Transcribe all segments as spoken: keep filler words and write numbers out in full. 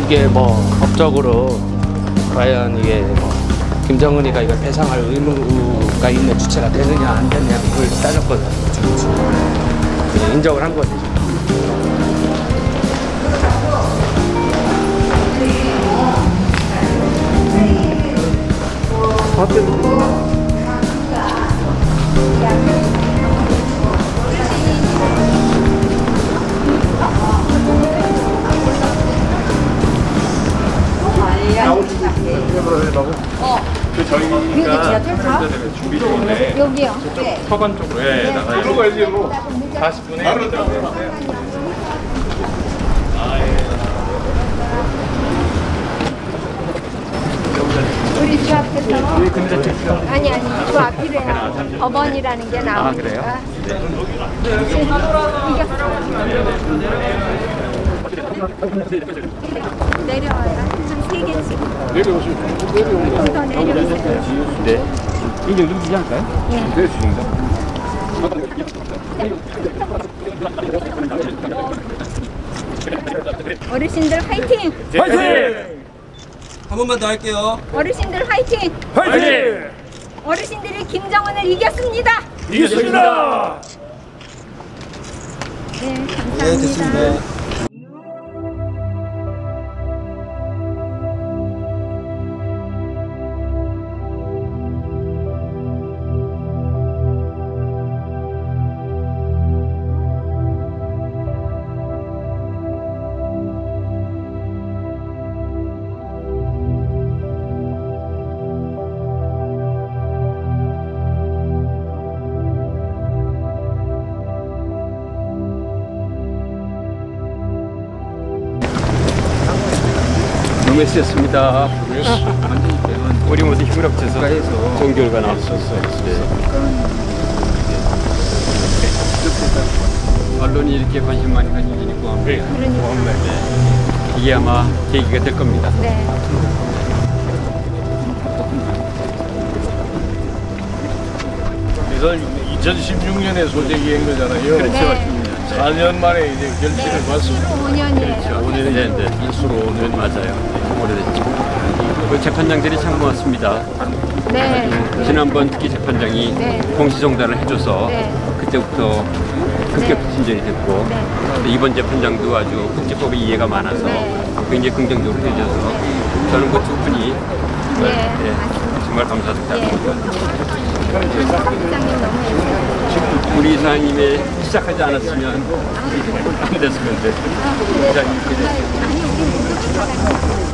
이게 뭐 법적으로 과연 이게 뭐 김정은이가 이걸 배상할 의무가 있는 주체가 되느냐 안 되느냐 그걸 따졌거든요. 그냥 인정을 한 거죠. 어. 그 저희가 준비 중인데 여기요. 저쪽 네. 서관 쪽으로 예, 나가요. 이리로 가야지 이리로. 사십 분에 바로 들어가세요. 아 예. 우리 주 앞에서 여기 근처 쪽. 아니 아니 주 앞이래요. 법원이라는 게 나오니까. 아 그래요? 내려와요. 세 개씩. 내려오시면 내려오세요. 더 내려오세요. 네. 이 정도 되지 않을까요? 네. 네, 주인가? 어르신들 화이팅! 화이팅! 한 번만 더 할게요. 어르신들 화이팅! 화이팅! 어르신들이 김정은을 이겼습니다. 이겼습니다. 네, 감사합니다. 네, 됐습니다. 너무 애쓰셨습니다. 우리 모두 힘을 합쳐서 좋은 결과 나왔었어요. 언론이 이렇게 관심 많이 가지니 고맙네요. 그러니까. 이게 아마 계기가 될 겁니다. 네. 그래서 이천십육 년에 소재기한 거잖아요. 그렇죠. 네. 사 년 만에 이제 결실을 네. 봤습니다. 오 년이에요. 오 년이 됐는데 일수로 오 년 맞아요. 오래됐죠. 그 재판장들이 참 고맙습니다. 네. 지난번 특히 재판장이 네. 공시정단을 해줘서 네. 그때부터 급격 네. 진전이 됐고 네. 또 이번 재판장도 아주 국제법에 이해가 많아서 네. 굉장히 긍정적으로 해줘서 저는 그 두 분이 네. 예, 맞습니다. 정말 감사드립니다. 예. 사장님 너무 예쁘세요. 우리 이사님의 시작하지 않았으면 안 됐을 건데 이사님 이렇게 됐어요. 아니 우리 모두 사랑해요.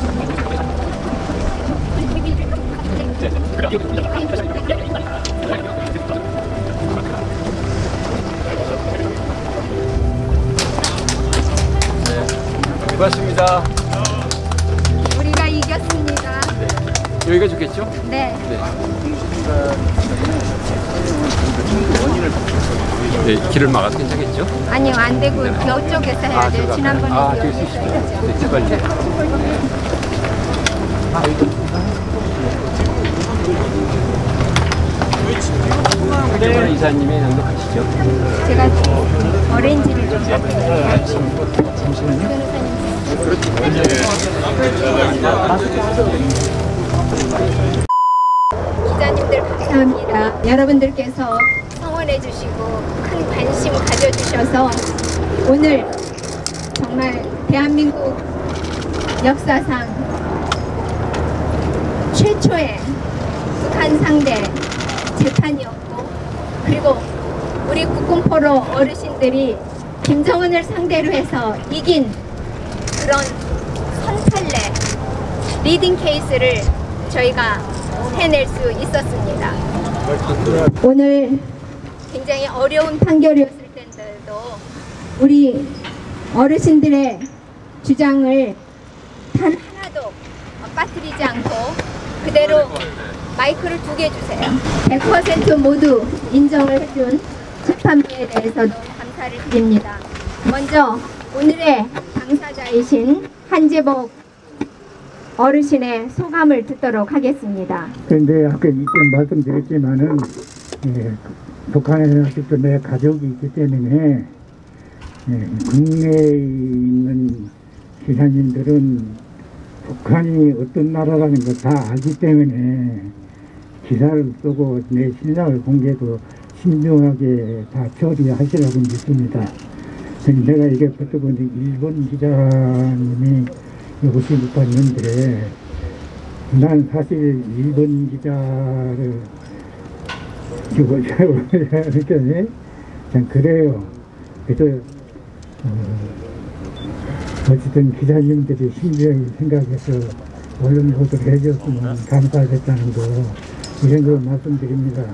고맙습니다. 우리가 이겼습니다. 여기가 좋겠죠? 네. 네, 길을 막아도 괜찮겠죠? 아니요, 안 되고 이쪽에서 해야 돼요. 저기 지난번에 아, 여기서 될수 있죠. 했죠. 네, 제발요. 이번에 이사님이 낭독하시죠? 제가 오렌지를 좀 사드릴게요. 잠시만요. 기자님들 감사합니다. 여러분들께서 성원해 주시고 큰 관심 가져주셔서 오늘 정말 대한민국 역사상 최초의 북한 상대 재판이었고, 그리고 우리 국군포로 어르신들이 김정은을 상대로 해서 이긴 그런 선탈래 리딩 케이스를 저희가 해낼 수 있었습니다. 오늘 굉장히 어려운 판결이었을 텐데도 우리 어르신들의 주장을 단 하나도 빠뜨리지 않고 그대로 마이크를 두 개 주세요. 백 퍼센트 모두 인정을 해준 재판부에 대해서도 감사를 드립니다. 먼저 오늘의 당사자이신 한재복 어르신의 소감을 듣도록 하겠습니다. 그런데 아까 이때 말씀드렸지만은 예, 북한에는 아직도 내 가족이 있기 때문에 예, 국내에 있는 기사님들은 북한이 어떤 나라라는 걸 다 알기 때문에 기사를 쓰고 내 신상을 공개도 신중하게 다 처리하시라고 믿습니다. 내가 이게 그때 보니 일본 기자님이 오시 못했는데 난 사실 일본 기자를 이렇게 그냥 그래요. 그래서 어, 어쨌든 기자님들이 신중히 생각해서 언론 보도를 해줬으면 감사하겠다는 거 이런 거 말씀드립니다.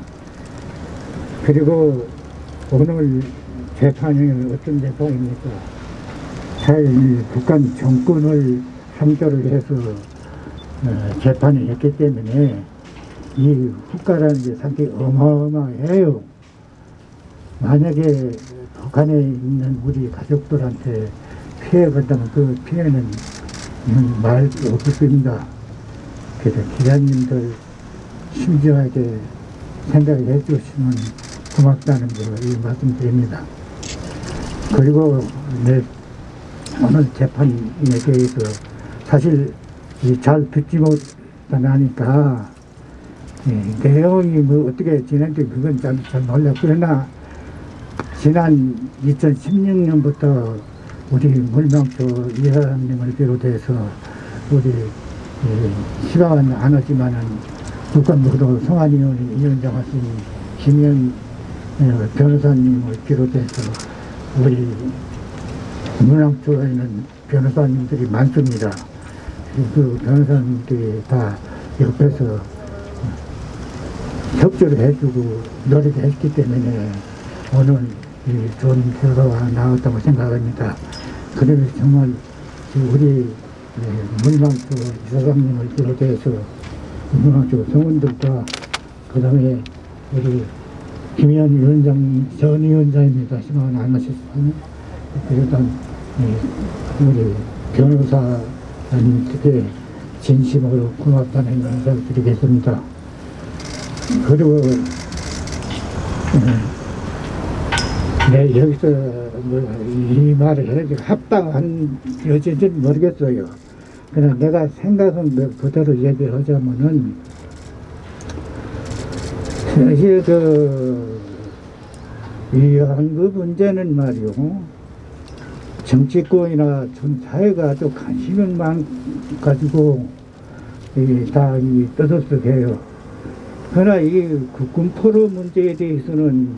그리고 오늘 재판은 어떤 재판입니까? 사실 북한 정권을 상대로 해서 어, 재판을 했기 때문에 이 국가라는 게 상당히 어마어마해요. 만약에 북한에 있는 우리 가족들한테 피해가 간다면 그 피해는 말 없습니다. 그래서 기자님들 신중하게 생각해 주시면 고맙다는 거 이 말씀드립니다. 그리고 네, 오늘 재판에 대해서 사실 잘 듣지 못하니까 예, 내용이 뭐 어떻게 진행돼 그건 잘, 잘 몰라. 그러나 지난 이천십육 년부터 우리 물망초 이사장님을 비롯해서 우리 예, 시간은 안 하지만은 국가무도 송환위원회 위원장 하신 김현 예, 변호사님을 비롯해서 우리 물망초에는 변호사님들이 많습니다. 그 변호사님들이 다 옆에서 협조를 해주고 노력을 했기 때문에 오늘 이 좋은 결과가 나왔다고 생각합니다. 그래서 정말 우리 물망초 이사장님을 비롯해서 물망초 성원들과 그 다음에 우리 김현 위원장, 전 위원장입니다. 시간 안 하셨으면 일단 우리 변호사님께 진심으로 고맙다는 인사를 드리겠습니다. 그리고 네, 여기서 뭐이 말을 해야지 합당한 여지인지는 모르겠어요. 그러나 내가 생각한 그대로 얘기를 하자면은 사실 그 위안부 문제는 말이요, 정치권이나 전 사회가 아주 관심을 많 가지고 다 떠들썩해요. 그러나 이 국군 포로 문제에 대해서는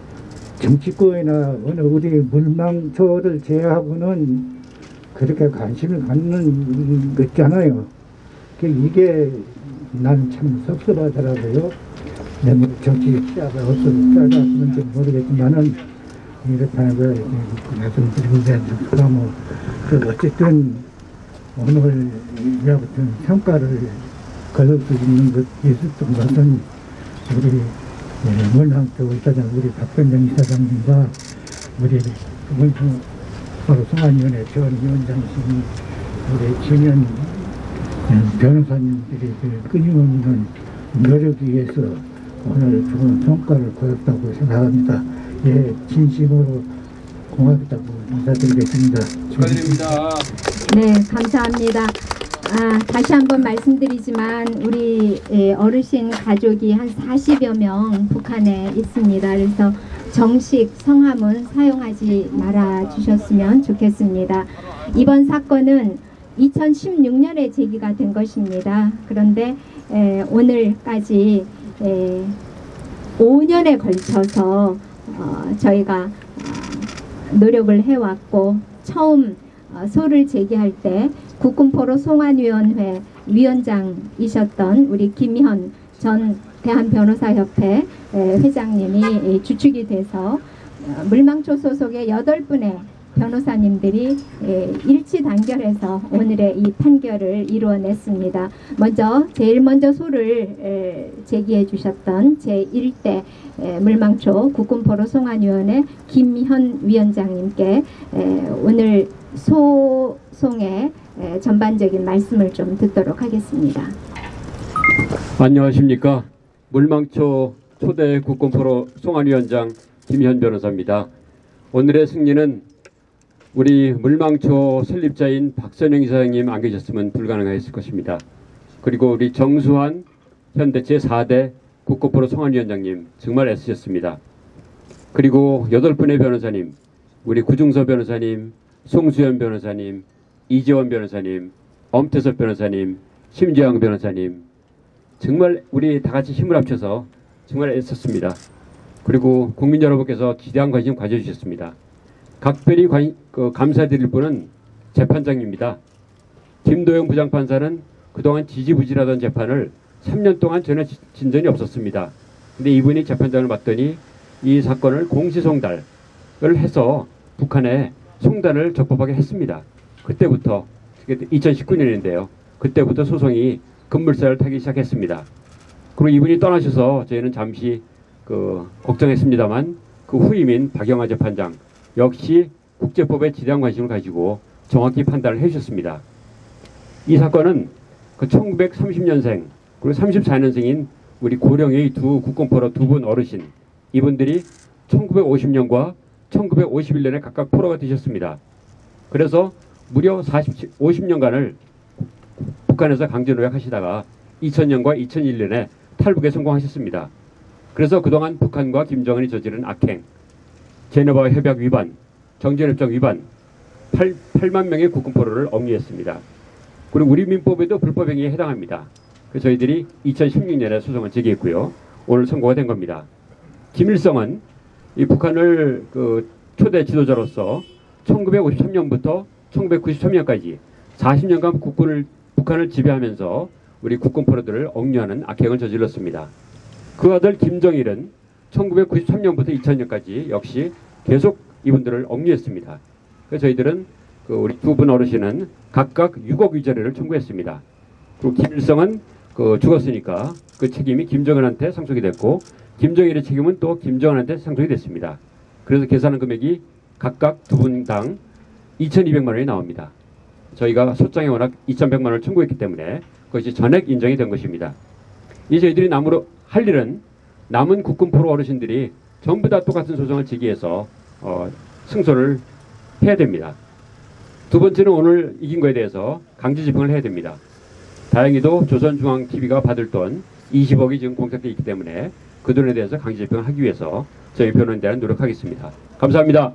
정치권이나 어느 우리 물망초를 제외하고는 그렇게 관심을 갖는 것 있잖아요. 이게 나는 참 섭섭하더라고요. 내 정치 시야가 어디서 짧았는지 모르겠지만은 이렇다는 걸 말씀드리는데 뭐 그 어쨌든 오늘 이와 같은 평가를 걸을 수 있는 것 있었던 것은 우리 물망초 이사장, 우리 박병정 이사장님과 우리 바로 송환위원회 전 위원장이신 우리 김현 변호사님들이 그 끊임없는 노력에 의해서 오늘 좋은 성과를 거뒀다고 생각합니다. 예, 진심으로 고맙다고 인사드리겠습니다. 축하드립니다. 네, 감사합니다. 아, 다시 한번 말씀드리지만 우리 어르신 가족이 한 사십여 명 북한에 있습니다. 그래서 정식 성함은 사용하지 말아 주셨으면 좋겠습니다. 이번 사건은 이천십육 년에 제기가 된 것입니다. 그런데 에, 오늘까지 에, 오 년에 걸쳐서 어, 저희가 어, 노력을 해왔고 처음 어, 소를 제기할 때 국군포로 송환위원회 위원장이셨던 우리 김현 전 대한변호사협회 회장님이 주축이 돼서 물망초 소속의 여덟 분의 변호사님들이 일치 단결해서 오늘의 이 판결을 이루어냈습니다. 먼저 제일 먼저 소를 제기해 주셨던 제일 대 물망초 국군포로 송환위원회 김현 위원장님께 오늘 소송의 전반적인 말씀을 좀 듣도록 하겠습니다. 안녕하십니까. 물망초 초대 국군포로 송환위원장 김현 변호사입니다. 오늘의 승리는 우리 물망초 설립자인 박선영 이사장님 안 계셨으면 불가능했을 것입니다. 그리고 우리 정수환 현대 제사 대 국고프로 성안위원장님 정말 애쓰셨습니다. 그리고 여덟 분의 변호사님, 우리 구중서 변호사님, 송수연 변호사님, 이재원 변호사님, 엄태섭 변호사님, 심재영 변호사님, 정말 우리 다 같이 힘을 합쳐서 정말 애썼습니다. 그리고 국민 여러분께서 기대한 관심 가져주셨습니다. 각별히 관, 그, 감사드릴 분은 재판장입니다. 김도영 부장판사는 그동안 지지부진하던 재판을 삼 년 동안 전혀 진전이 없었습니다. 근데 이분이 재판장을 맡더니 이 사건을 공시송달을 해서 북한에 송달을 적법하게 했습니다. 그때부터 이천십구 년인데요. 그때부터 소송이 급물살을 타기 시작했습니다. 그리고 이분이 떠나셔서 저희는 잠시 그 걱정했습니다만 그 후임인 박영하 재판장 역시 국제법에 지대한 관심을 가지고 정확히 판단을 해주셨습니다. 이 사건은 그 천구백삼십 년생 그리고 삼십사 년생인 우리 고령의 두 국공포로 두 분 어르신 이분들이 천구백오십 년과 천구백오십일 년에 각각 포로가 되셨습니다. 그래서 무려 오십 년간을 북한에서 강제노역 하시다가 이천 년과 이천일 년에 탈북에 성공하셨습니다. 그래서 그동안 북한과 김정은이 저지른 악행, 제네바 협약 위반, 정전협정 위반, 팔만 명의 국군포로를 억류했습니다. 그리고 우리 민법에도 불법행위에 해당합니다. 그래서 저희들이 이천십육 년에 소송을 제기했고요. 오늘 선고가 된 겁니다. 김일성은 이 북한을 그 초대 지도자로서 천구백오십삼 년부터 천구백구십삼 년까지 사십 년간 국군을 북한을 지배하면서 우리 국군포로들을 억류하는 악행을 저질렀습니다. 그 아들 김정일은 천구백구십삼 년부터 이천 년까지 역시 계속 이분들을 억류했습니다. 그래서 저희들은 그 우리 두 분 어르신은 각각 육억 위자료를 청구했습니다. 그리고 김일성은 그 죽었으니까 그 책임이 김정은한테 상속이 됐고 김정일의 책임은 또 김정은한테 상속이 됐습니다. 그래서 계산한 금액이 각각 두 분당 이천이백만 원이 나옵니다. 저희가 소장에 워낙 이천백만 원을 청구했기 때문에 그것이 전액 인정이 된 것입니다. 이제 저희들이 남으로 할 일은 남은 국군포로 어르신들이 전부 다 똑같은 소송을 제기해서 어, 승소를 해야 됩니다. 두 번째는 오늘 이긴 거에 대해서 강제집행을 해야 됩니다. 다행히도 조선중앙티비가 받을 돈 이십억이 지금 공탁되어 있기 때문에 그 돈에 대해서 강제집행을 하기 위해서 저희 변호인단은 노력하겠습니다. 감사합니다.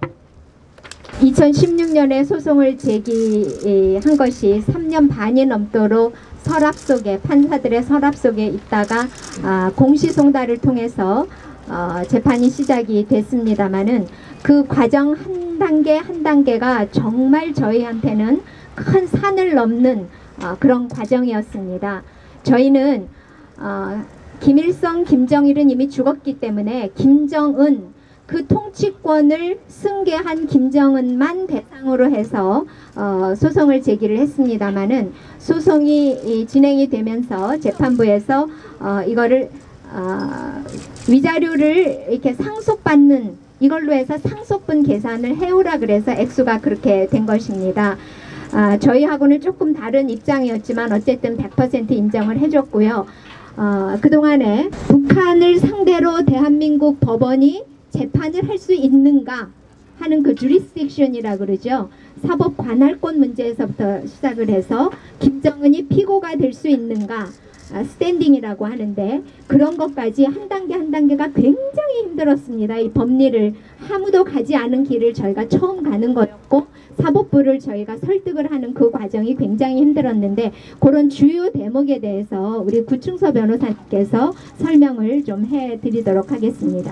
이천십육 년에 소송을 제기한 것이 삼 년 반이 넘도록 서랍 속에 판사들의 서랍 속에 있다가 아, 공시송달을 통해서 어, 재판이 시작이 됐습니다마는 그 과정 한 단계 한 단계가 정말 저희한테는 큰 산을 넘는 어, 그런 과정이었습니다. 저희는 어, 김일성, 김정일은 이미 죽었기 때문에 김정은 그 통치권을 승계한 김정은만 대상으로 해서 어, 소송을 제기를 했습니다마는 소송이 이, 진행이 되면서 재판부에서 어, 이거를 어, 위자료를 이렇게 상속받는 이걸로 해서 상속분 계산을 해오라 그래서 액수가 그렇게 된 것입니다. 아, 저희하고는 조금 다른 입장이었지만 어쨌든 백 퍼센트 인정을 해줬고요. 어, 그동안에 북한을 상대로 대한민국 법원이 재판을 할 수 있는가 하는 그 주리스딕션이라 그러죠. 사법 관할권 문제에서부터 시작을 해서 김정은이 피고가 될 수 있는가 아, 스탠딩이라고 하는데 그런 것까지 한 단계 한 단계가 굉장히 힘들었습니다. 이 법리를 아무도 가지 않은 길을 저희가 처음 가는 거였고 사법부를 저희가 설득을 하는 그 과정이 굉장히 힘들었는데 그런 주요 대목에 대해서 우리 구충서 변호사님께서 설명을 좀 해드리도록 하겠습니다.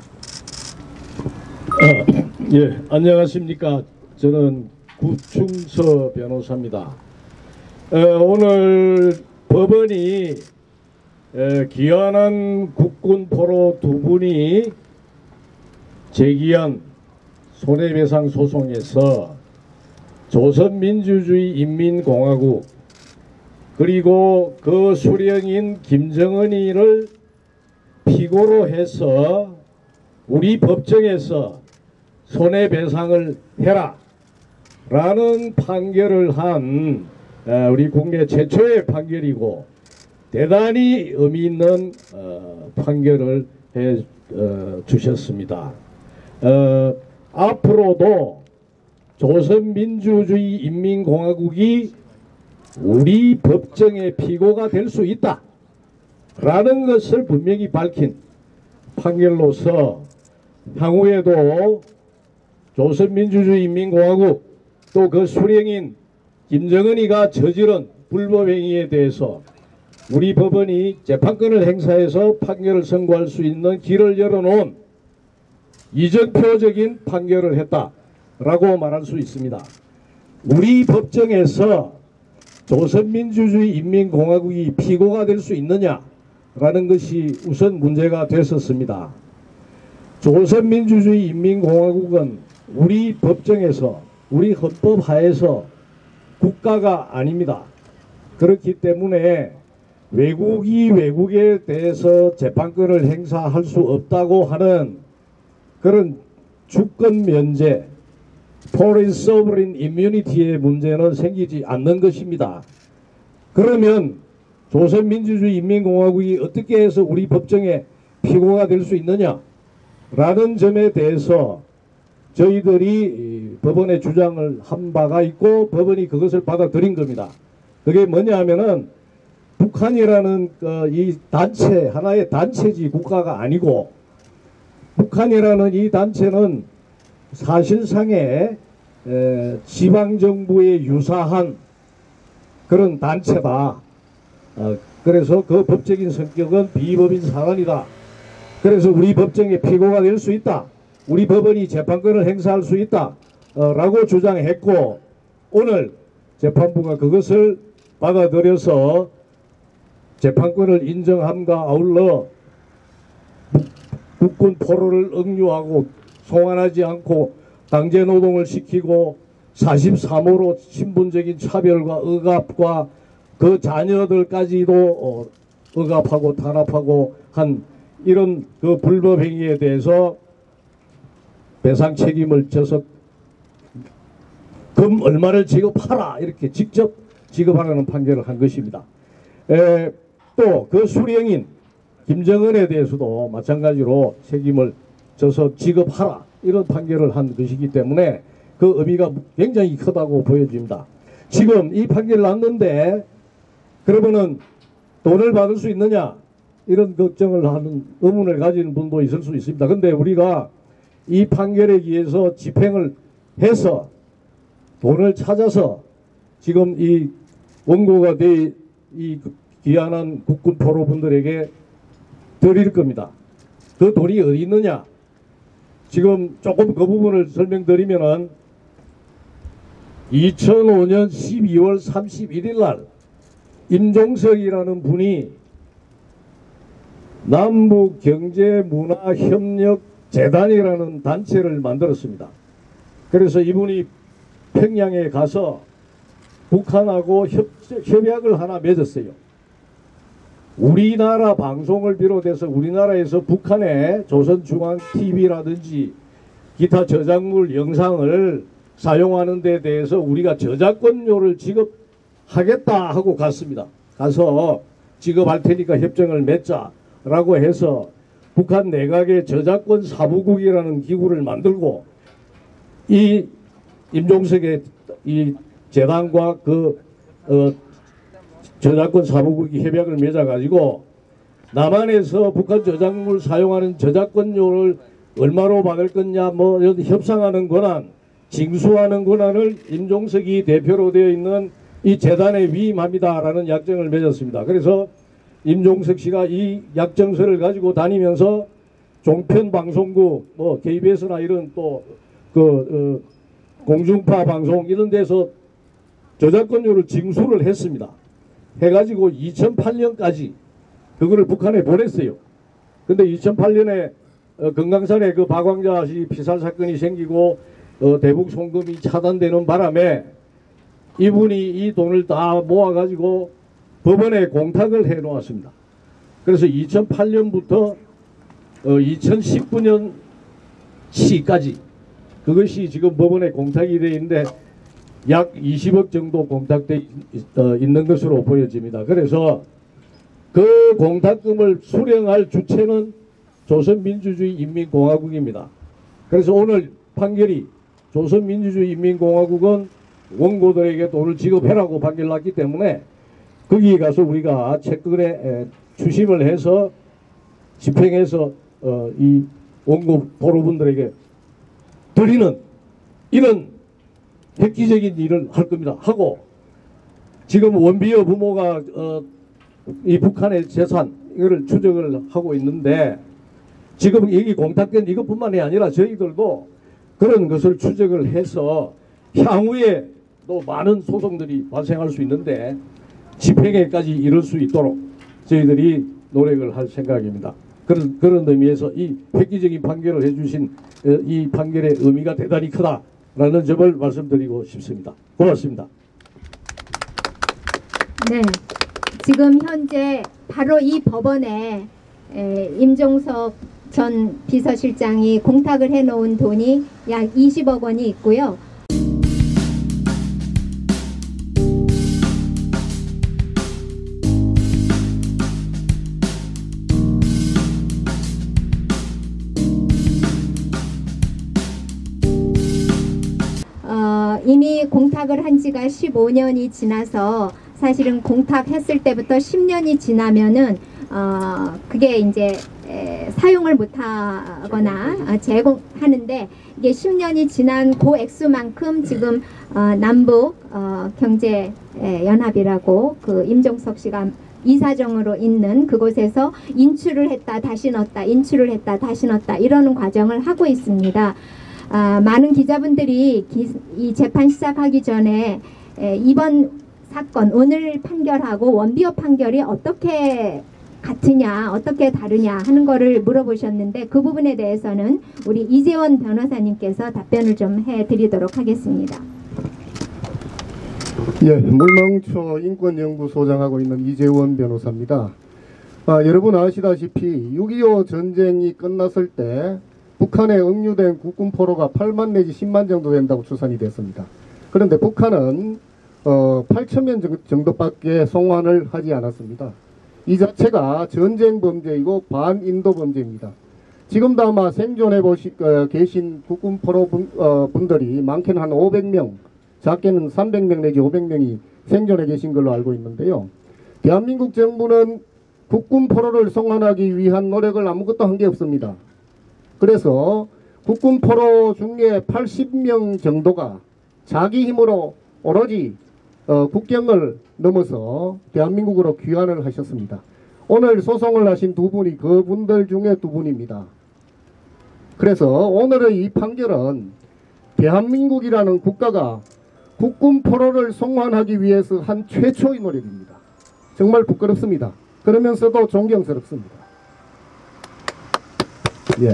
아, 예, 안녕하십니까. 저는 구충서 변호사입니다. 어, 오늘 법원이 에, 귀환한 국군포로 두 분이 제기한 손해배상 소송에서 조선민주주의 인민공화국 그리고 그 수령인 김정은이를 피고로 해서 우리 법정에서 손해배상을 해라 라는 판결을 한 우리 국내 최초의 판결이고 대단히 의미 있는 어, 판결을 해 어, 주셨습니다. 어, 앞으로도 조선민주주의 인민공화국이 우리 법정의 피고가 될 수 있다 라는 것을 분명히 밝힌 판결로서 향후에도 조선민주주의 인민공화국 또 그 수령인 김정은이가 저지른 불법행위에 대해서 우리 법원이 재판권을 행사해서 판결을 선고할 수 있는 길을 열어놓은 이정표적인 판결을 했다라고 말할 수 있습니다. 우리 법정에서 조선민주주의 인민공화국이 피고가 될 수 있느냐라는 것이 우선 문제가 됐었습니다. 조선민주주의 인민공화국은 우리 법정에서 우리 헌법 하에서 국가가 아닙니다. 그렇기 때문에 외국이 외국에 대해서 재판권을 행사할 수 없다고 하는 그런 주권 면제, Foreign Sovereign Immunity의 문제는 생기지 않는 것입니다. 그러면 조선민주주의 인민공화국이 어떻게 해서 우리 법정에 피고가 될 수 있느냐 라는 점에 대해서 저희들이 법원의 주장을 한 바가 있고 법원이 그것을 받아들인 겁니다. 그게 뭐냐 하면은 북한이라는 그 이 단체, 하나의 단체지 국가가 아니고 북한이라는 이 단체는 사실상의 에, 지방정부에 유사한 그런 단체다. 어, 그래서 그 법적인 성격은 비법인 사안이다. 그래서 우리 법정에 피고가 될 수 있다. 우리 법원이 재판권을 행사할 수 있다. 어, 라고 주장했고 오늘 재판부가 그것을 받아들여서 재판권을 인정함과 아울러 국군 포로를 억류하고 송환하지 않고 강제노동을 시키고 사십삼 호로 신분적인 차별과 억압과 그 자녀들까지도 어, 억압하고 탄압하고 한 이런 그 불법 행위에 대해서 배상 책임을 져서 금 얼마를 지급하라 이렇게 직접 지급하라는 판결을 한 것입니다. 또 그 수령인 김정은에 대해서도 마찬가지로 책임을 져서 지급하라 이런 판결을 한 것이기 때문에 그 의미가 굉장히 크다고 보여집니다. 지금 이 판결을 났는데 그러면은 돈을 받을 수 있느냐 이런 걱정을 하는 의문을 가지는 분도 있을 수 있습니다. 근데 우리가 이 판결에 의해서 집행을 해서 돈을 찾아서 지금 이 원고가 돼 이 귀한한 국군 포로분들에게 드릴 겁니다. 그 돈이 어디 있느냐? 지금 조금 그 부분을 설명드리면은 이천오 년 십이월 삼십일일 날 임종석이라는 분이 남북경제문화협력재단이라는 단체를 만들었습니다. 그래서 이분이 평양에 가서 북한하고 협, 협약을 하나 맺었어요. 우리나라 방송을 비롯해서 우리나라에서 북한의 조선중앙티비라든지 기타 저작물 영상을 사용하는 데 대해서 우리가 저작권료를 지급하겠다 하고 갔습니다. 가서 지급할 테니까 협정을 맺자라고 해서 북한 내각의 저작권 사부국이라는 기구를 만들고 이 임종석의 이 재단과 그 어, 저작권 사부국이 협약을 맺어가지고 남한에서 북한 저작물 사용하는 저작권료를 얼마로 받을 거냐 뭐 협상하는 권한, 징수하는 권한을 임종석이 대표로 되어 있는 이 재단에 위임합니다라는 약정을 맺었습니다. 그래서 임종석 씨가 이 약정서를 가지고 다니면서 종편 방송국, 뭐 케이비에스나 이런 또 그 어, 공중파 방송 이런 데서 저작권료를 징수를 했습니다. 해가지고 이천팔 년까지 그거를 북한에 보냈어요. 근데 이천팔 년에 어, 금강산에 그 박광자 씨 피살 사건이 생기고 어, 대북 송금이 차단되는 바람에 이분이 이 돈을 다 모아가지고 법원에 공탁을 해 놓았습니다. 그래서 이천팔 년부터 어, 이천십구 년 시까지 그것이 지금 법원에 공탁이 되어 있는데 약 이십억 정도 공탁되어 있는 것으로 보여집니다. 그래서 그 공탁금을 수령할 주체는 조선민주주의 인민공화국입니다. 그래서 오늘 판결이 조선민주주의인민공화국은 원고들에게 돈을 지급해라고 판결 났기 때문에 거기에 가서 우리가 채권에 추심을 해서 집행해서 어, 이 원고 도로분들에게 드리는 이런 획기적인 일을 할 겁니다. 하고 지금 원비어 부모가 어, 이 북한의 재산 이거를 추적을 하고 있는데 지금 여기 공탁된 이것뿐만이 아니라 저희들도 그런 것을 추적을 해서 향후에 또 많은 소송들이 발생할 수 있는데 집행에까지 이를 수 있도록 저희들이 노력을 할 생각입니다. 그런, 그런 의미에서 이 획기적인 판결을 해주신 이 판결의 의미가 대단히 크다라는 점을 말씀드리고 싶습니다. 고맙습니다. 네, 지금 현재 바로 이 법원에 에, 임종석 전 비서실장이 공탁을 해놓은 돈이 약 이십억 원이 있고요. 어, 이미 공탁을 한 지가 십오 년이 지나서 사실은 공탁했을 때부터 십 년이 지나면은 어, 그게 이제 에, 사용을 못하거나 어, 제공하는데 이게 십 년이 지난 그 액수만큼 지금 어, 남북 어, 경제 에, 연합이라고 그 임종석 씨가 이사정으로 있는 그곳에서 인출을 했다 다시 넣었다 인출을 했다 다시 넣었다 이러는 과정을 하고 있습니다. 아, 많은 기자분들이 기, 이 재판 시작하기 전에 에, 이번 사건 오늘 판결하고 원비어 판결이 어떻게 같으냐 어떻게 다르냐 하는 거를 물어보셨는데 그 부분에 대해서는 우리 이재원 변호사님께서 답변을 좀 해드리도록 하겠습니다. 예, 물망초 인권연구소장하고 있는 이재원 변호사입니다. 아, 여러분 아시다시피 육이오 전쟁이 끝났을 때 북한에 억류된 국군포로가 팔만 내지 십만 정도 된다고 추산이 됐습니다. 그런데 북한은 어, 팔천 명 정도밖에 송환을 하지 않았습니다. 이 자체가 전쟁 범죄이고 반인도 범죄입니다. 지금도 아마 생존해 보시, 어, 계신 국군 포로 분, 어, 분들이 많게는 한 오백 명, 작게는 삼백 명 내지 오백 명이 생존해 계신 걸로 알고 있는데요. 대한민국 정부는 국군 포로를 송환하기 위한 노력을 아무것도 한 게 없습니다. 그래서 국군 포로 중에 팔십 명 정도가 자기 힘으로 오로지 어, 국경을 넘어서 대한민국으로 귀환을 하셨습니다. 오늘 소송을 하신 두 분이 그분들 중에 두 분입니다. 그래서 오늘의 이 판결은 대한민국이라는 국가가 국군 포로를 송환하기 위해서 한 최초의 노력입니다. 정말 부끄럽습니다. 그러면서도 존경스럽습니다. 예.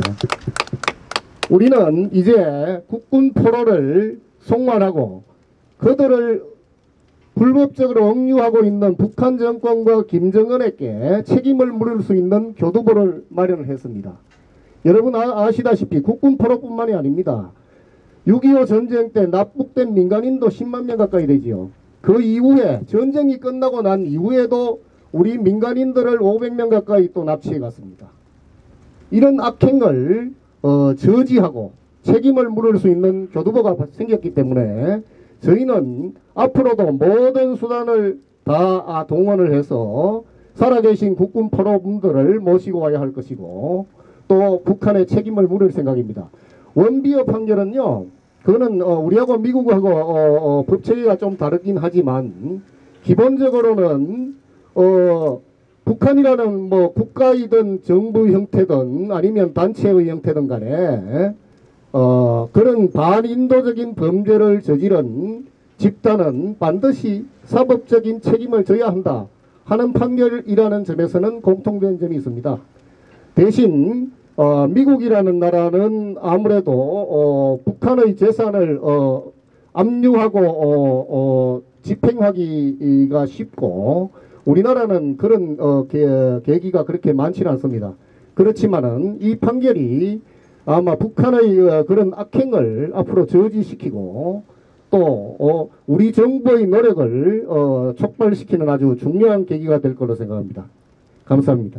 우리는 이제 국군 포로를 송환하고 그들을 불법적으로 억류하고 있는 북한 정권과 김정은에게 책임을 물을 수 있는 교두보를 마련을 했습니다. 여러분 아, 아시다시피 국군 포로뿐만이 아닙니다. 육이오 전쟁 때 납북된 민간인도 십만 명 가까이 되지요. 그 이후에 전쟁이 끝나고 난 이후에도 우리 민간인들을 오백 명 가까이 또 납치해 갔습니다. 이런 악행을 어, 저지하고 책임을 물을 수 있는 교두보가 생겼기 때문에 저희는 앞으로도 모든 수단을 다 동원을 해서 살아계신 국군 포로분들을 모시고 와야 할 것이고 또 북한의 책임을 물을 생각입니다. 원비어 판결은요, 그거는 어, 우리하고 미국하고 어, 어, 법체계가 좀 다르긴 하지만 기본적으로는 어, 북한이라는 뭐 국가이든 정부 형태든 아니면 단체의 형태든 간에 어, 그런 반인도적인 범죄를 저지른 집단은 반드시 사법적인 책임을 져야 한다 하는 판결이라는 점에서는 공통된 점이 있습니다. 대신 어, 미국이라는 나라는 아무래도 어, 북한의 재산을 어, 압류하고 어, 어, 집행하기가 쉽고 우리나라는 그런 어, 계, 계기가 그렇게 많지는 않습니다. 그렇지만은 이 판결이 아마 북한의 그런 악행을 앞으로 저지시키고 또 어, 우리 정부의 노력을 어, 촉발시키는 아주 중요한 계기가 될 거로 생각합니다. 감사합니다.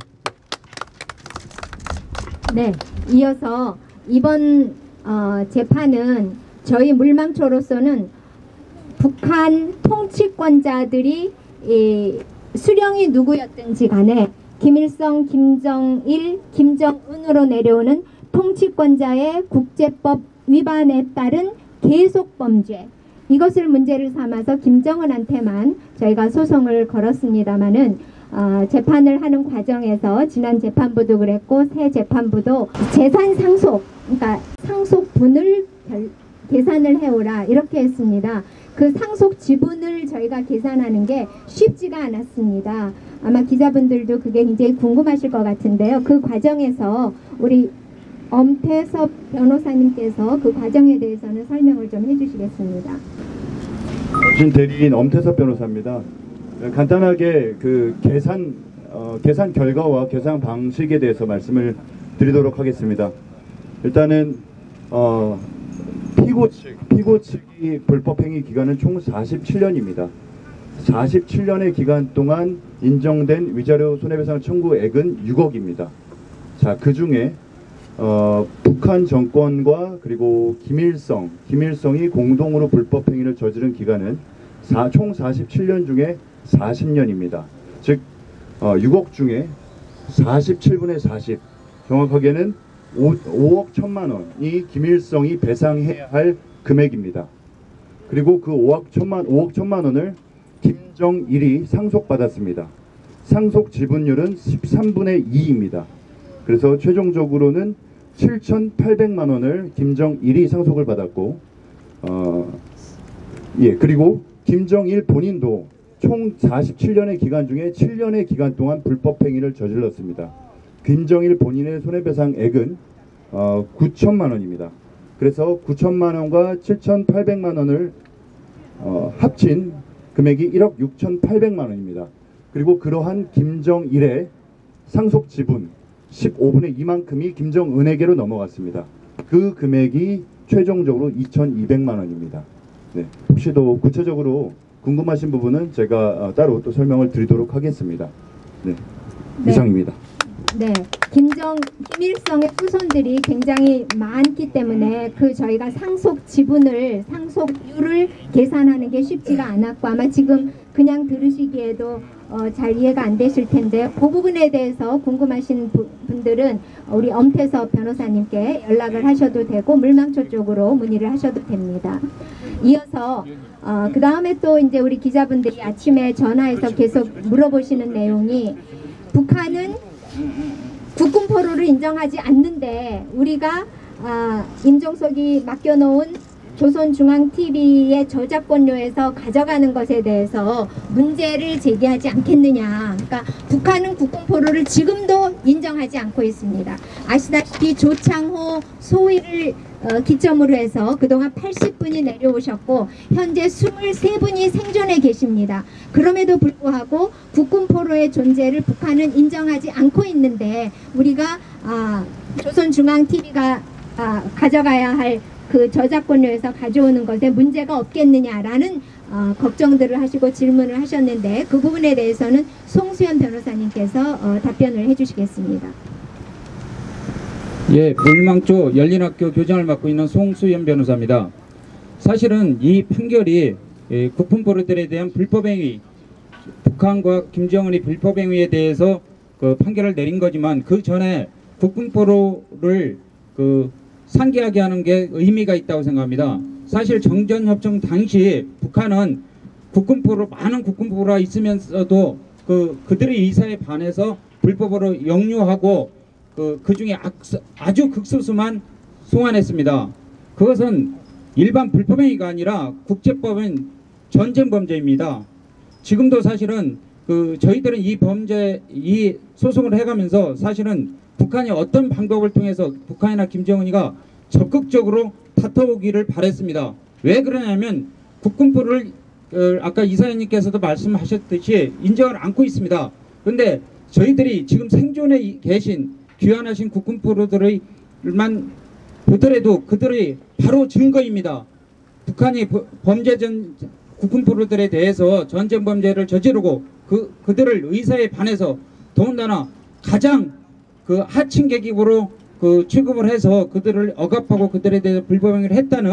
네, 이어서 이번 어, 재판은 저희 물망초로서는 북한 통치권자들이 이 수령이 누구였든지 간에 김일성, 김정일, 김정은으로 내려오는 통치권자의 국제법 위반에 따른 계속범죄, 이것을 문제를 삼아서 김정은한테만 저희가 소송을 걸었습니다마는 어, 재판을 하는 과정에서 지난 재판부도 그랬고 새 재판부도 재산 상속, 그러니까 상속분을 결, 계산을 해오라 이렇게 했습니다. 그 상속 지분을 저희가 계산하는 게 쉽지가 않았습니다. 아마 기자분들도 그게 굉장히 궁금하실 것 같은데요. 그 과정에서 우리 엄태섭 변호사님께서 그 과정에 대해서는 설명을 좀 해주시겠습니다. 신 대리인 엄태섭 변호사입니다. 간단하게 그 계산 어, 계산 결과와 계산 방식에 대해서 말씀을 드리도록 하겠습니다. 일단은 어, 피고 측 피고 측이 불법행위 기간은 총 사십칠 년입니다. 사십칠 년의 기간 동안 인정된 위자료 손해배상 청구액은 육억입니다. 자, 그 중에 어, 북한 정권과 그리고 김일성, 김일성이 공동으로 불법행위를 저지른 기간은 사, 총 사십칠 년 중에 사십 년입니다. 즉 어, 육억 중에 사십칠분의 사십, 정확하게는 오억 천만 원이 김일성이 배상해야 할 금액입니다. 그리고 그 오억 천만, 오억 천만 원을 김정일이 상속받았습니다. 상속 지분율은 십삼분의 이입니다. 그래서 최종적으로는 칠천팔백만 원을 김정일이 상속을 받았고, 어, 예, 그리고 김정일 본인도 총 사십칠 년의 기간 중에 칠 년의 기간 동안 불법행위를 저질렀습니다. 김정일 본인의 손해배상액은 어, 구천만 원입니다. 그래서 구천만 원과 칠천팔백만 원을 어, 합친 금액이 일억 육천팔백만 원입니다. 그리고 그러한 김정일의 상속 지분 십오분의 이만큼이 김정은에게로 넘어갔습니다. 그 금액이 최종적으로 이천이백만 원입니다. 네, 혹시 더 구체적으로 궁금하신 부분은 제가 어, 따로 또 설명을 드리도록 하겠습니다. 네, 네. 이상입니다. 네, 김정, 김일성의 후손들이 굉장히 많기 때문에 그 저희가 상속 지분을, 상속률을 계산하는 게 쉽지가 않았고 아마 지금 그냥 들으시기에도 어, 잘 이해가 안 되실 텐데 그 부분에 대해서 궁금하신 부, 분들은 우리 엄태섭 변호사님께 연락을 하셔도 되고 물망초 쪽으로 문의를 하셔도 됩니다. 이어서 어, 그 다음에 또 이제 우리 기자분들이 아침에 전화해서 계속 물어보시는 내용이 북한은 국군 포로를 인정하지 않는데 우리가 아, 임종석이 맡겨놓은 조선중앙티비의 저작권료에서 가져가는 것에 대해서 문제를 제기하지 않겠느냐. 그러니까 북한은 국군 포로를 지금도 인정하지 않고 있습니다. 아시다시피 조창호 소위를 어, 기점으로 해서 그동안 팔십 분이 내려오셨고 현재 이십삼 분이 생존해 계십니다. 그럼에도 불구하고 국군 포로의 존재를 북한은 인정하지 않고 있는데 우리가 아, 조선중앙티비가 아, 가져가야 할 그 저작권료에서 가져오는 것에 문제가 없겠느냐라는 어, 걱정들을 하시고 질문을 하셨는데 그 부분에 대해서는 송수연 변호사님께서 어, 답변을 해주시겠습니다. 예, 물망초 열린학교 교장을 맡고 있는 송수연 변호사입니다. 사실은 이 판결이 예, 국군포로들에 대한 불법행위, 북한과 김정은이 불법행위에 대해서 그 판결을 내린 거지만 그 전에 국군포로를 그 상기하게 하는 게 의미가 있다고 생각합니다. 사실 정전협정 당시 북한은 국군포로 많은 국군포로가 있으면서도 그 그들의 의사에 반해서 불법으로 역류하고 그, 그 중에 악수, 아주 극소수만 송환했습니다. 그것은 일반 불법행위가 아니라 국제법은 전쟁범죄입니다. 지금도 사실은 그 저희들은 이 범죄, 이 소송을 해가면서 사실은 북한이 어떤 방법을 통해서 북한이나 김정은이가 적극적으로 다퉈오기를 바랬습니다. 왜 그러냐면 국군포를 어, 아까 이사장님께서도 말씀하셨듯이 인정을 않고 있습니다. 그런데 저희들이 지금 생존해 계신 귀환하신 국군포로들만 보더라도 그들의 바로 증거입니다. 북한이 범죄전 국군포로들에 대해서 전쟁범죄를 저지르고 그, 그들을 의사에 반해서 더군다나 가장 그 하층 계급으로 그 취급을 해서 그들을 억압하고 그들에 대해서 불법행위를 했다는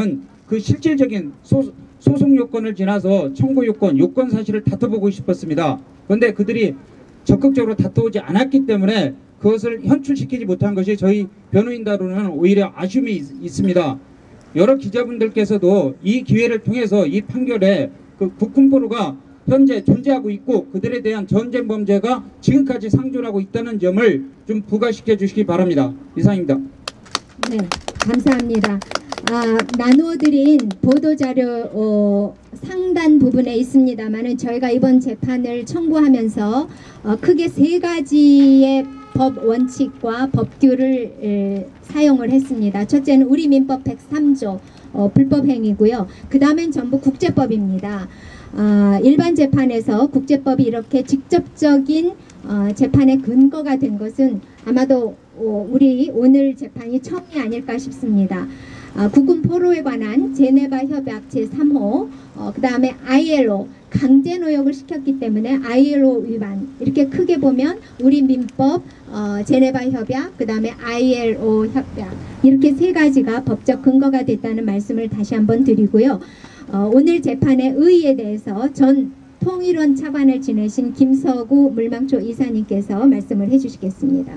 그 실질적인 소, 소송 요건을 지나서 청구 요건, 요건 사실을 다퉈보고 싶었습니다. 그런데 그들이 적극적으로 다투지 않았기 때문에 그것을 현출시키지 못한 것이 저희 변호인단으로는 오히려 아쉬움이 있, 있습니다. 여러 기자분들께서도 이 기회를 통해서 이 판결에 그 국군포로가 현재 존재하고 있고 그들에 대한 전쟁 범죄가 지금까지 상존하고 있다는 점을 좀 부각시켜 주시기 바랍니다. 이상입니다. 네, 감사합니다. 아, 나누어드린 보도자료 어, 상단 부분에 있습니다만은 저희가 이번 재판을 청구하면서 어, 크게 세 가지의 법 원칙과 법규를 에, 사용을 했습니다. 첫째는 우리 민법 백삼 조 어, 불법행위고요. 그 다음엔 전부 국제법입니다. 어, 일반 재판에서 국제법이 이렇게 직접적인 어, 재판의 근거가 된 것은 아마도 어, 우리 오늘 재판이 처음이 아닐까 싶습니다. 어, 국군 포로에 관한 제네바 협약 제삼 호, 어, 그 다음에 아이엘오 강제 노역을 시켰기 때문에 아이엘오 위반, 이렇게 크게 보면 우리 민법, 어, 제네바 협약, 그 다음에 아이엘오 협약, 이렇게 세 가지가 법적 근거가 됐다는 말씀을 다시 한번 드리고요. 어, 오늘 재판의 의의에 대해서 전 통일원 차관을 지내신 김서구 물망초 이사님께서 말씀을 해주시겠습니다.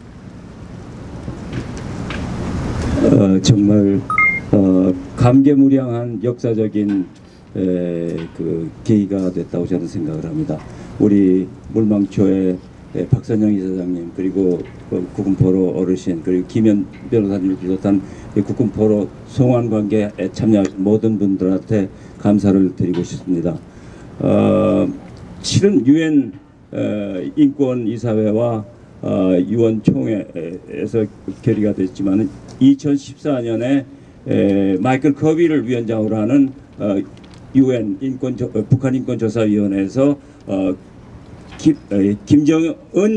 어, 정말 어, 감개무량한 역사적인 에, 그 계기가 됐다고 저는 생각을 합니다. 우리 물망초의 에, 박선영 이사장님, 그리고 그 국군포로 어르신, 그리고 김현 변호사님을 비롯한 국군포로 송환 관계에 참여하신 모든 분들한테 감사를 드리고 싶습니다. 어, 실은 유엔 어, 인권이사회와 어, 유언총회에서 결의가 됐지만 이천십사 년에 에, 마이클 커비를 위원장으로 하는 어, 유엔 인권 어, 북한 인권조사위원회에서 어, 기, 어, 김정은을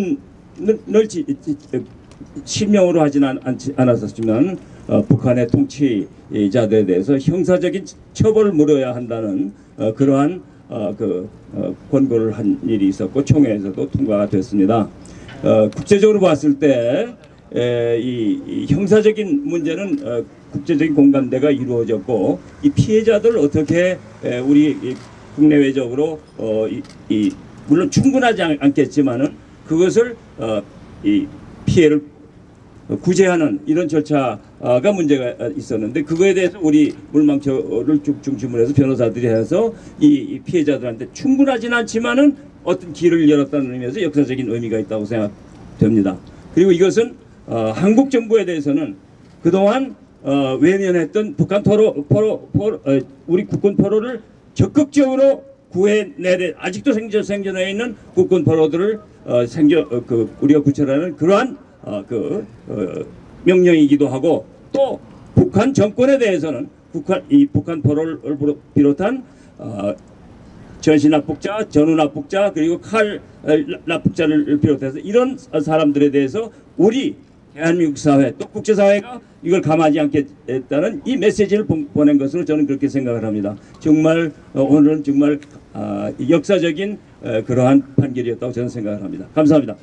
지, 지, 실명으로 하지는 않았었지만 어, 북한의 통치자들에 대해서 형사적인 처벌을 물어야 한다는 어, 그러한 어, 그 어, 권고를 한 일이 있었고 총회에서도 통과가 됐습니다. 어, 국제적으로 봤을 때 에, 이, 이 형사적인 문제는 어, 국제적인 공감대가 이루어졌고 이 피해자들 어떻게 에, 우리 이, 국내외적으로 어, 이, 이, 물론 충분하지 않, 않겠지만은 그것을 어, 이 피해를 구제하는 이런 절차가 문제가 있었는데 그거에 대해서 우리 물망초를 쭉 중심으로 해서 변호사들이 해서 이 피해자들한테 충분하진 않지만은 어떤 길을 열었다는 의미에서 역사적인 의미가 있다고 생각됩니다. 그리고 이것은 어, 한국 정부에 대해서는 그동안 어, 외면했던 북한 포로, 포로, 포로 어, 우리 국군 포로를 적극적으로 구해내려 아직도 생존, 생존해 있는 국군 포로들을 어, 생겨 어, 그 우리가 구출하는 그러한 어, 그 어, 명령이기도 하고 또 북한 정권에 대해서는 북한 이 북한 포로를 비롯한 어, 전시납북자, 전후납북자, 그리고 칼 납북자를 비롯해서 이런 사람들에 대해서 우리 대한민국 사회 또 국제사회가 이걸 감하지 않겠다는 이 메시지를 보낸 것으로 저는 그렇게 생각을 합니다. 정말 오늘은 정말 역사적인 그러한 판결이었다고 저는 생각을 합니다. 감사합니다.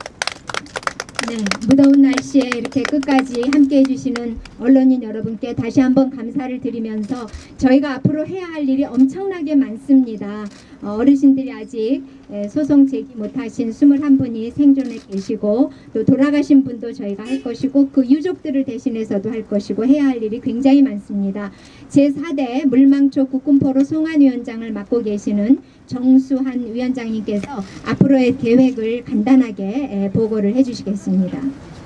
네, 무더운 날씨에 이렇게 끝까지 함께 해주시는 언론인 여러분께 다시 한번 감사를 드리면서 저희가 앞으로 해야 할 일이 엄청나게 많습니다. 어, 어르신들이 아직 소송 제기 못하신 이십일 분이 생존해 계시고 또 돌아가신 분도 저희가 할 것이고 그 유족들을 대신해서도 할 것이고 해야 할 일이 굉장히 많습니다. 제사 대 물망초 국군포로 송환위원장을 맡고 계시는 정수한 위원장님께서 앞으로의 계획을 간단하게 보고를 해주시겠습니다.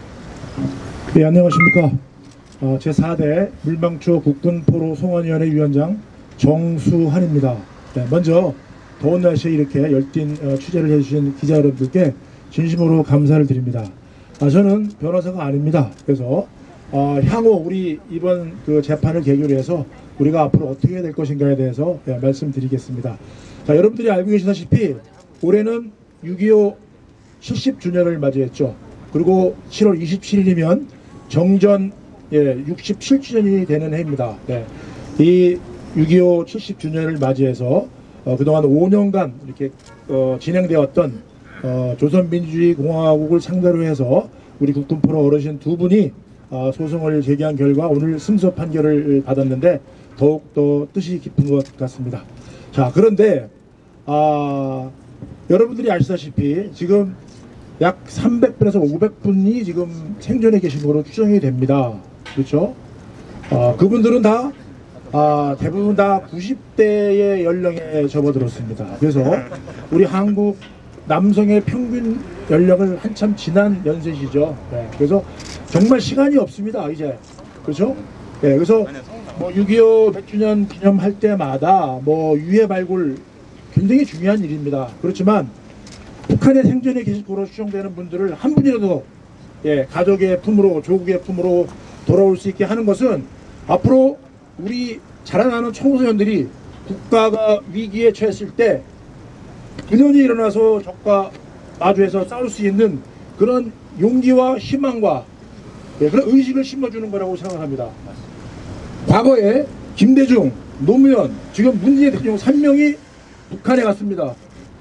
네, 안녕하십니까. 어, 제사 대 물망초 국군포로 송환위원회 위원장 정수한입니다. 네, 먼저 더운 날씨에 이렇게 열띤 어, 취재를 해주신 기자 여러분들께 진심으로 감사를 드립니다. 아, 저는 변호사가 아닙니다. 그래서 어, 향후 우리 이번 그 재판을 계기로 해서 우리가 앞으로 어떻게 해야 될 것인가에 대해서 예, 말씀드리겠습니다. 자, 여러분들이 알고 계시다시피 올해는 육이오 칠십 주년을 맞이했죠. 그리고 칠월 이십칠일이면 정전 예, 육십칠 주년이 되는 해입니다. 네. 이 육이오 칠십 주년을 맞이해서 어, 그동안 오 년간 이렇게 어, 진행되었던 어, 조선민주주의공화국을 상대로 해서 우리 국군포로 어르신 두 분이 어, 소송을 제기한 결과 오늘 승소 판결을 받았는데 더욱더 뜻이 깊은 것 같습니다. 자, 그런데 아, 여러분들이 아시다시피 지금 약 삼백 분에서 오백 분이 지금 생존해 계신 것으로 추정이 됩니다. 그렇죠? 아, 그분들은 다 아, 대부분 다 구십 대의 연령에 접어들었습니다. 그래서 우리 한국 남성의 평균 연령을 한참 지난 연세시죠. 네, 그래서 정말 시간이 없습니다. 이제 그렇죠? 네, 그래서 뭐 육이오 백 주년 기념할 때마다 뭐 유해 발굴 굉장히 중요한 일입니다. 그렇지만 북한에 생존해 계실 거로 추정되는 분들을 한 분이라도 예, 가족의 품으로, 조국의 품으로 돌아올 수 있게 하는 것은 앞으로 우리 자라나는 청소년들이 국가가 위기에 처했을 때 분연히 일어나서 적과 마주해서 싸울 수 있는 그런 용기와 희망과 예, 그런 의식을 심어주는 거라고 생각합니다. 과거에 김대중, 노무현, 지금 문재인 대통령 삼 명이 북한에 갔습니다.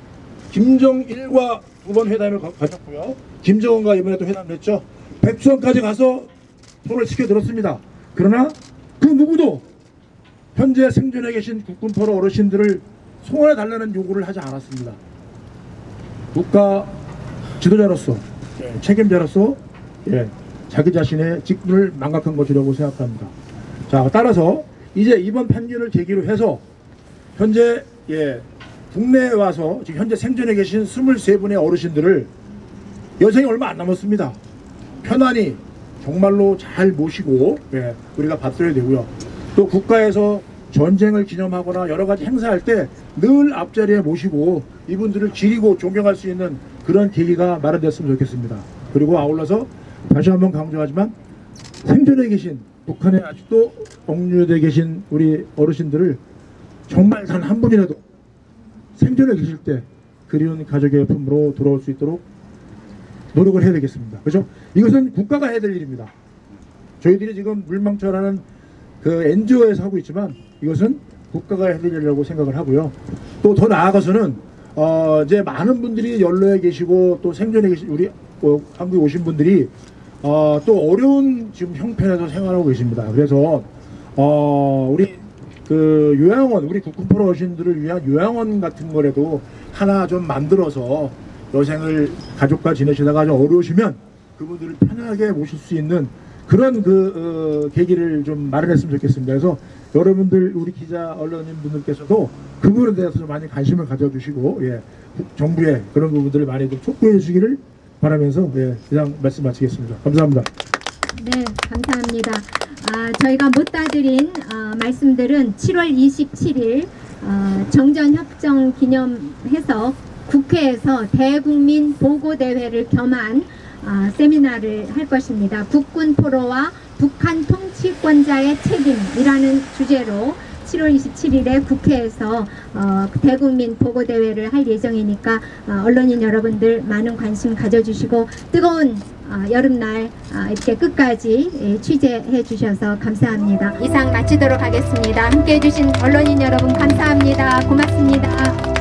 김정일과 두 번 회담을 가졌고요. 김정은과 이번에 또 회담을 했죠. 백두산까지 가서 손을 지켜들었습니다. 그러나 그 누구도 현재 생존해 계신 국군포로 어르신들을 송환해 달라는 요구를 하지 않았습니다. 국가 지도자로서 예, 책임자로서 예, 자기 자신의 직분을 망각한 것이라고 생각합니다. 자, 따라서 이제 이번 판결을 계기로 해서 현재 예, 국내에 와서 지금 현재 생존해 계신 스물세 분의 어르신들을 여생이 얼마 안 남았습니다. 편안히 정말로 잘 모시고 예, 우리가 받들어야 되고요. 또 국가에서 전쟁을 기념하거나 여러 가지 행사할 때 늘 앞자리에 모시고 이분들을 기리고 존경할 수 있는 그런 계기가 마련됐으면 좋겠습니다. 그리고 아울러서 다시 한번 강조하지만 생존해 계신 북한에 아직도 억류되어 계신 우리 어르신들을 정말 단 한 분이라도 생존해 계실 때 그리운 가족의 품으로 돌아올 수 있도록 노력을 해야 되겠습니다. 그렇죠? 이것은 국가가 해야 될 일입니다. 저희들이 지금 물망초라는 그 엔지오에서 하고 있지만 이것은 국가가 해야 될 일이라고 생각을 하고요. 또 더 나아가서는 어 이제 많은 분들이 연로에 계시고 또 생존해 계신 우리 어, 한국에 오신 분들이 어 또 어려운 지금 형편에서 생활하고 계십니다. 그래서 어 우리 그 요양원, 우리 국군포로 어르신들을 위한 요양원 같은 거라도 하나 좀 만들어서 여생을 가족과 지내시다가 좀 어려우시면 그분들을 편하게 모실 수 있는 그런 그 어, 계기를 좀 마련했으면 좋겠습니다. 그래서 여러분들 우리 기자 언론인 분들께서도 그 부분에 대해서 좀 많이 관심을 가져주시고 예, 정부의 그런 부분들을 많이 좀 촉구해 주시기를 바라면서 예, 이상 말씀 마치겠습니다. 감사합니다. 네, 감사합니다. 아, 저희가 못 다드린 어, 말씀들은 칠월 이십칠일 어, 정전협정 기념해서 국회에서 대국민 보고대회를 겸한 어, 세미나를 할 것입니다. 국군 포로와 북한 통치권자의 책임이라는 주제로 칠월 이십칠일에 국회에서 어, 대국민 보고대회를 할 예정이니까 어, 언론인 여러분들 많은 관심 가져주시고 뜨거운 어, 여름날 어, 이렇게 끝까지 예, 취재해 주셔서 감사합니다. 이상 마치도록 하겠습니다. 함께해 주신 언론인 여러분 감사합니다. 고맙습니다.